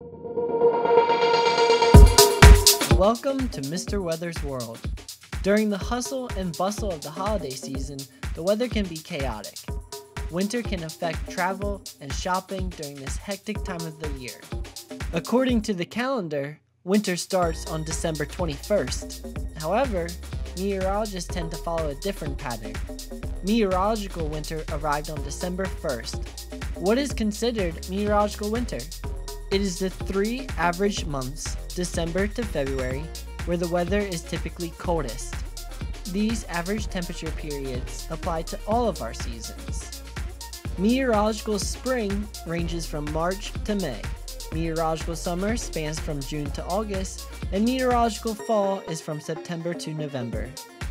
Welcome to Mr. Weather's World. During the hustle and bustle of the holiday season, the weather can be chaotic. Winter can affect travel and shopping during this hectic time of the year. According to the calendar, winter starts on December 21st. However, meteorologists tend to follow a different pattern. Meteorological winter arrived on December 1st. What is considered meteorological winter? It is the 3 average months, December to February, where the weather is typically coldest. These average temperature periods apply to all of our seasons. Meteorological spring ranges from March to May. Meteorological summer spans from June to August, and meteorological fall is from September to November.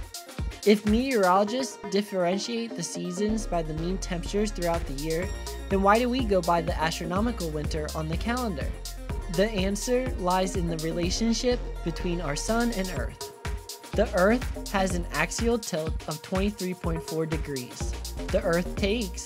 If meteorologists differentiate the seasons by the mean temperatures throughout the year, then why do we go by the astronomical winter on the calendar? The answer lies in the relationship between our sun and Earth. The Earth has an axial tilt of 23.4 degrees. The Earth takes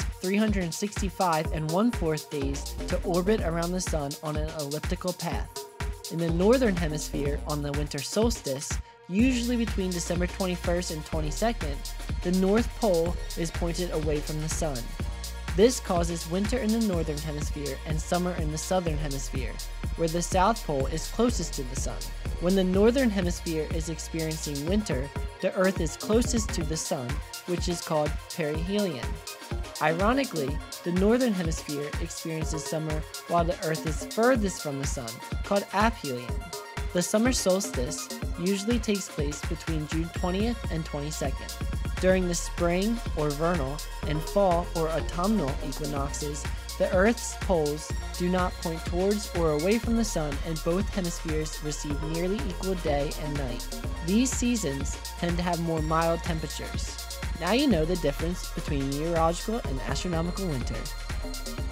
365 1/4 days to orbit around the sun on an elliptical path. In the northern hemisphere, on the winter solstice, usually between December 21st and 22nd, the North Pole is pointed away from the sun. This causes winter in the northern hemisphere and summer in the southern hemisphere, where the South Pole is closest to the sun. When the northern hemisphere is experiencing winter, the Earth is closest to the sun, which is called perihelion. Ironically, the northern hemisphere experiences summer while the Earth is furthest from the sun, called aphelion. The summer solstice usually takes place between June 20th and 22nd. During the spring or vernal and fall or autumnal equinoxes, the Earth's poles do not point towards or away from the sun, and both hemispheres receive nearly equal day and night. These seasons tend to have more mild temperatures. Now you know the difference between meteorological and astronomical winter.